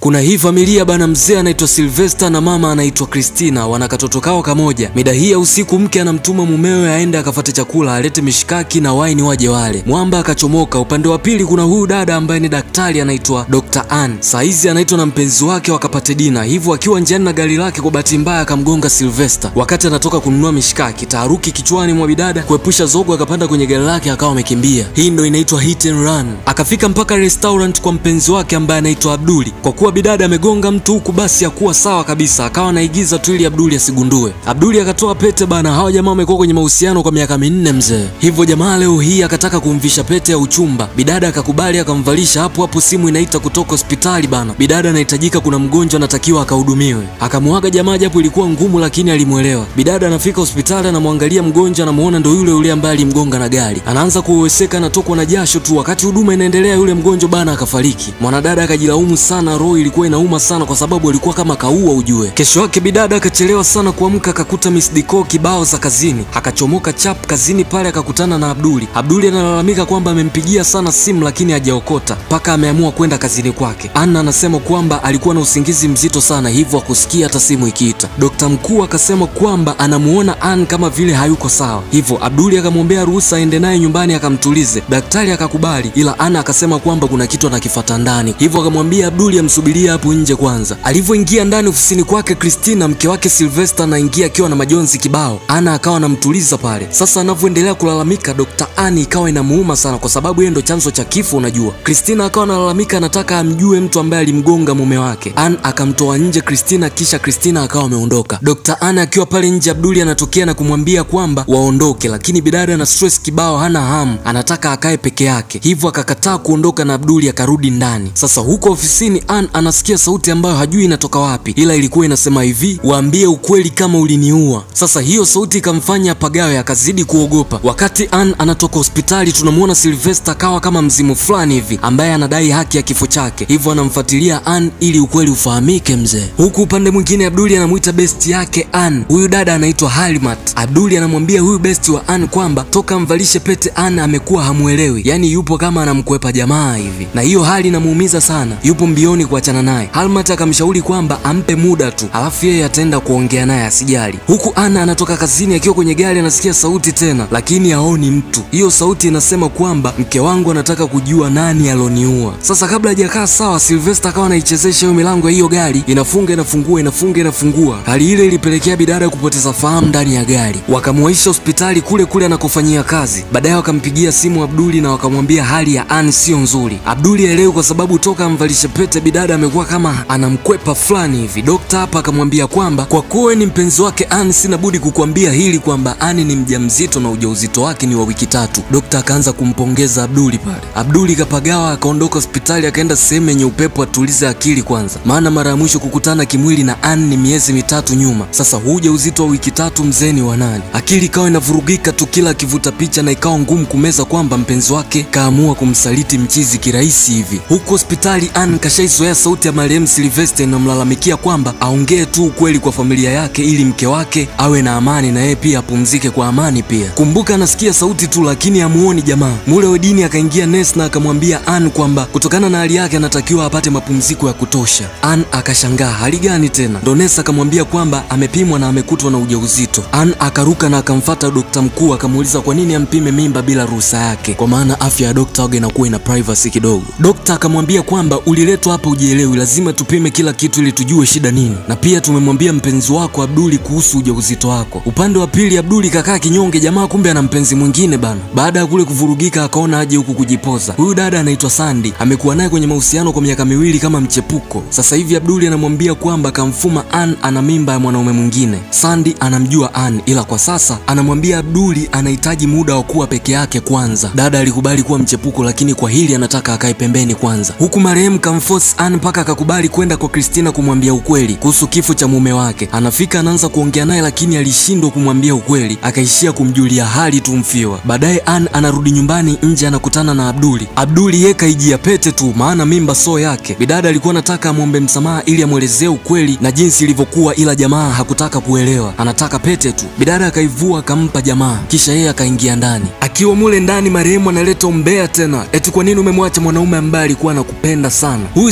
Kuna hii familia bana, mzee anaitwa Sylvester na mama anaitwa Christina, wana katoto kao kamoja. Mida hii ya usiku mke anamtuma mumewe aende akafuate chakula, alete mishikaki na waini waje wale. Mwamba akachomoka. Upande wa pili kuna huyu dada ambaye ni daktari anaitwa Dr. Ann. Saizi anaitwa na mpenzi wake wakapate dina. Hivyo akiwa njiani na gari lake, kwa bahati mbaya akamgonga Sylvester wakati anatoka kununua mishikaki. Taharuki kichwani mwa bidada, kuepusha zogo akapanda kwenye gari lake akawa amekimbia. Hii ndio inaitwa hit and run. Akafika mpaka restaurant kwa mpenzi wake ambaye anaitwa Abduli. Kwa kuwa bidada amegonga mtu huku, basi hakuwa sawa kabisa, akawa anaigiza tu ili Abduli asigundue. Abduli akatoa pete bana. Hawa jamaa wamekuwa kwenye mahusiano kwa miaka 4 mzee. Hivyo jamaa leo hii akataka kumvisha pete ya uchumba. Bidada akakubali akamvalisha. Hapo hapo simu inaita kutoka hospitali bana. Bidada anahitajika, kuna mgonjwa anatakiwa akahudumiwe. Akamuaga jamaa japo ilikuwa ngumu, lakini alimuelewa. Bidada anafika hospitali, anamwangalia mgonjwa, anamuona ndo yule ambaye alimgonga na gari. Anaanza kuweseka, anatokwa na jasho tu. Wakati huduma inaendelea, yule mgonjwa bana akafariki. Mwanadada akajilaumu sana, roho ilikuwa inauma sana kwa sababu alikuwa kama kaua ujue. Kesho yake bidada akachelewa sana kuamka, akakuta missed call kibao za kazini. Akachomoka chap kazini pale, akakutana na Abduli. Abduli analalamika kwamba amempigia sana simu lakini hajaokota, mpaka ameamua kwenda kazini kwake. Anna anasema kwamba alikuwa na usingizi mzito sana, hivyo hakusikia hata simu ikiita. Dokta mkuu akasema kwamba anamuona Ann kama vile hayuko sawa, hivyo Abduli akamwombea ruhusa aende naye nyumbani akamtulize. Daktari akakubali, ila Anna akasema kwamba kuna kitu anakifuata ndani, hivyo akamwambia Abduli amsubirie hapo nje kwanza. Alivyoingia ndani ofisini kwake, Christina mke wake Sylvester anaingia akiwa na majonzi kibao. Anna akawa anamtuliza pale. Sasa anavyoendelea kulalamika, Dr. Ann ikawa inamuuma sana kwa sababu yeye ndo chanzo cha kifo unajua. Christina akawa analalamika anataka amjue mtu ambaye alimgonga mume wake. Ann akamtoa nje Christina, kisha Christina akawa ameondoka. Dr. Ann akiwa pale nje, Abduli anatokea na kumwambia kwamba waondoke, lakini bidada na stress kibao, hana hamu, anataka akae peke yake. Hivyo akakataa kuondoka na Abduli akarudi ndani. Sasa huko ofisini, Ann anasikia sauti ambayo hajui inatoka wapi, ila ilikuwa inasema hivi, waambie ukweli kama uliniua. Sasa hiyo sauti ikamfanya pagawe, akazidi kuogopa. Wakati Ann anatoka hospitali, tunamuona Sylvester kawa kama mzimu fulani hivi ambaye anadai haki ya kifo chake, hivyo anamfuatilia Ann ili ukweli ufahamike mzee. Huku upande mwingine, Abduli anamuita best yake Ann. Huyu dada anaitwa Halimat. Abduli anamwambia huyu best wa Ann kwamba toka mvalishe pete Ann amekuwa hamuelewi, yani yupo kama anamkwepa jamaa hivi, na hiyo hali inamuumiza sana, yupo mbioni kuachana naye. Halimat akamshauri kwamba ampe muda tu, alafu yeye ataenda kuongea naye asijali. Huku Ann anatoka kazini akiwa kwenye gari, anasikia sauti tena, lakini haoni mtu. Hiyo sauti inasema kwamba mke wangu anataka kujua nani aloniua. Sasa kabla hajakaa sawa, Sylvester akawa anaichezesha hiyo milango ya hiyo gari, inafunga inafungua, inafunga inafungua. Hali ile ilipelekea bidada kupoteza fahamu ndani ya gari. Wakamwaisha hospitali kule kule anakofanyia kazi. Baadaye wakampigia simu Abduli na wakamwambia hali ya Ann sio nzuri. Abduli haelewi kwa sababu toka amvalishe pete bidada amekuwa kama anamkwepa fulani hivi. Dokta hapa akamwambia kwamba kwa kuwa ni mpenzi wake Ann, sina budi kukuambia hili kwamba Ann ni mjamzito na ujauzito wake ni wa wiki 3. Dokta akaanza kumpongeza Abduli pale. Abduli kapagawa, akaondoka hospitali akaenda sehemu yenye upepo atulize akili kwanza, maana mara ya mwisho kukutana kimwili na Ann ni miezi 3 nyuma. Sasa huu ujauzito wa wiki 3 mzeni wa nani? Akili ikawa inavurugika tu kila akivuta picha, na ikawa ngumu kumeza kwamba mpenzi wake kaamua kumsaliti mchizi kirahisi hivi. Huko hospitali, Ann kashaizoea sauti ya marehemu Sylvester inamlalamikia kwamba aongee tu ukweli kwa familia yake ili mke wake awe na amani na yeye pia apumzike kwa amani pia. Kumbuka anasikia sauti tu lakini hamuoni jamaa. Mule wedini akaingia nurse na akamwambia Ann kwamba kutokana na hali yake anatakiwa apate mapumziko ya kutosha. Ann akashangaa, hali gani tena? Ndo nurse akamwambia kwamba amepimwa na amekutwa na ujauzito. Ann akaruka na akamfuata dokta mkuu, akamuuliza kwa nini ampime mimba bila ruhusa yake, kwa maana afya ya dokta wage inakuwa ina privacy kidogo. Dokta akamwambia kwamba uliletwa hapa ujielewi, lazima tupime kila kitu ili tujue shida nini, na pia tumemwambia mpenzi wako Abduli kuhusu ujauzito wako. Upande wa pili, Abduli kakaa kinyonge, jamaa kumbe ana mpenzi mwingine bana. Baada ya kule kuvurugika, akaona aje huku kujipoza. Huyu dada anaitwa Sandy, amekuwa naye kwenye mahusiano kwa miaka 2 kama mchepuko. Sasa hivi Abduli anamwambia kwamba kamfuma Ann ana mimba ya mwanaume mwingine. Sandy anamjua Ann, ila kwa sasa anamwambia Abduli anahitaji muda wa kuwa peke yake kwanza. Dada alikubali kuwa mchepuko, lakini kwa hili anataka akae pembeni kwanza. Huku marehemu kamforce Ann mpaka akakubali kwenda kwa Christina kumwambia ukweli kuhusu kifo cha mume wake. Anafika anaanza kuongea naye, lakini alishindwa kumwambia ukweli, akaishia kumjulia hali tu mfiwa. Baadaye Ann anarudi nyumbani, nje anakutana na Abduli. Abduli yeye kaijia pete tu, maana mimba so yake. Bidada alikuwa anataka amwombe msamaha ili amwelezee ukweli na jinsi ilivyokuwa, ila jamaa hakutaka kuelewa, anataka pete tu. Bidada akaivua akampa jamaa, kisha yeye akaingia ndani. Akiwa mule ndani, marehemu analeta umbea tena, eti kwa nini umemwacha mwanaume ambaye alikuwa anakupenda sana? Huyu Sylvester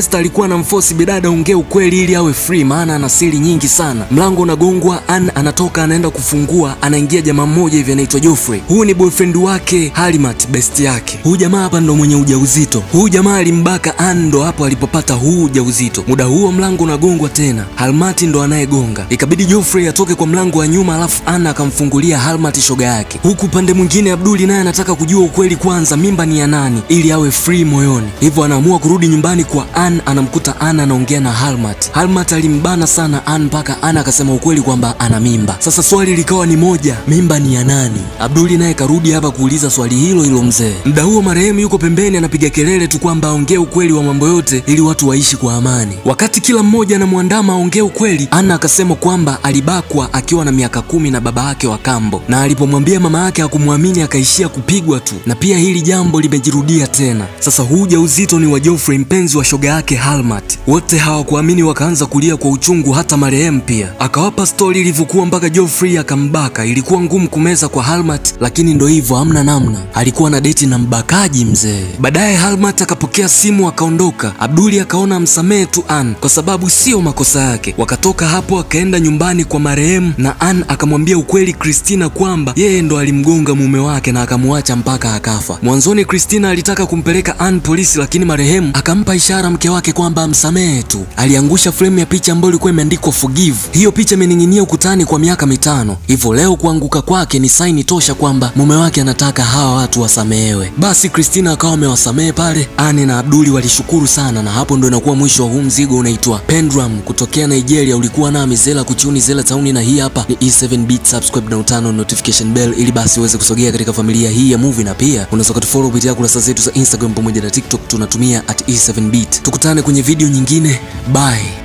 Sylvester alikuwa anamforce bidada ongee ukweli ili awe free, maana ana siri nyingi sana. Mlango unagongwa, Ann anatoka anaenda kufungua, anaingia jamaa mmoja hivi anaitwa Geoffrey. Huyu ni boyfriend wake Halmat, best yake. Huyu jamaa hapa ndo mwenye ujauzito. Huyu jamaa alimbaka Ann, ndo hapo alipopata huu ujauzito. Muda huo mlango unagongwa tena, Halmat ndo anayegonga. Ikabidi Geoffrey atoke kwa mlango wa nyuma, alafu Ann akamfungulia Halmat shoga yake. Huku pande mwingine Abduli naye anataka kujua ukweli kwanza, mimba ni ya nani, ili awe free moyoni. Hivyo anaamua kurudi nyumbani kwa Ann, anamkuta Ann anaongea na Halmat. Halmat alimbana sana Ann mpaka Ann akasema ukweli kwamba ana mimba. Sasa swali likawa ni moja, mimba ni ya nani? Abduli naye karudi hapa kuuliza swali hilo hilo mzee. Muda huo marehemu yuko pembeni anapiga kelele tu kwamba aongee ukweli wa mambo yote ili watu waishi kwa amani. Wakati kila mmoja anamwandama aongee ukweli, Ann akasema kwamba alibakwa akiwa na miaka 10 na baba yake wa kambo, na alipomwambia mama yake hakumwamini akaishia kupigwa tu, na pia hili jambo limejirudia tena. Sasa huu ujauzito ni wa Geoffrey, mpenzi wa shoga yake Halmat. Wote hawakuamini, wakaanza kulia kwa uchungu, hata marehemu pia. Akawapa story ilivyokuwa mpaka Geoffrey akambaka. Ilikuwa ngumu kumeza kwa Halmat, lakini ndo hivyo, hamna namna. Alikuwa na date na mbakaji mzee. Baadaye Halmat akapokea simu akaondoka. Abduli akaona msamehe tu Ann kwa sababu sio makosa yake. Wakatoka hapo akaenda nyumbani kwa marehemu, na Ann akamwambia ukweli Christina kwamba yeye ndo alimgonga mume wake na akamwacha mpaka akafa. Mwanzoni Christina alitaka kumpeleka Ann polisi, lakini marehemu akampa ishara mke wake kwamba amsamehe tu. Aliangusha frame ya picha ambayo ilikuwa imeandikwa forgive. Hiyo picha imening'inia ukutani kwa miaka 5. Hivyo leo kuanguka kwake ni saini tosha kwamba mume wake anataka hawa watu wasamehewe. Basi Christina akawa amewasamehe pale. Ann na Abduli walishukuru sana, na hapo ndo inakuwa mwisho wa huu mzigo unaitwa Pendram kutokea Nigeria. Ulikuwa na Mizela Kuchuni Zela Town, na hii hapa ni E7 Beat. Subscribe na utano notification bell ili basi uweze kusogea katika familia hii ya movie, na pia unaweza kutufollow kupitia kurasa zetu za Instagram pamoja na TikTok, tunatumia @E7 Beat. Tukutane kwenye video nyingine, bye.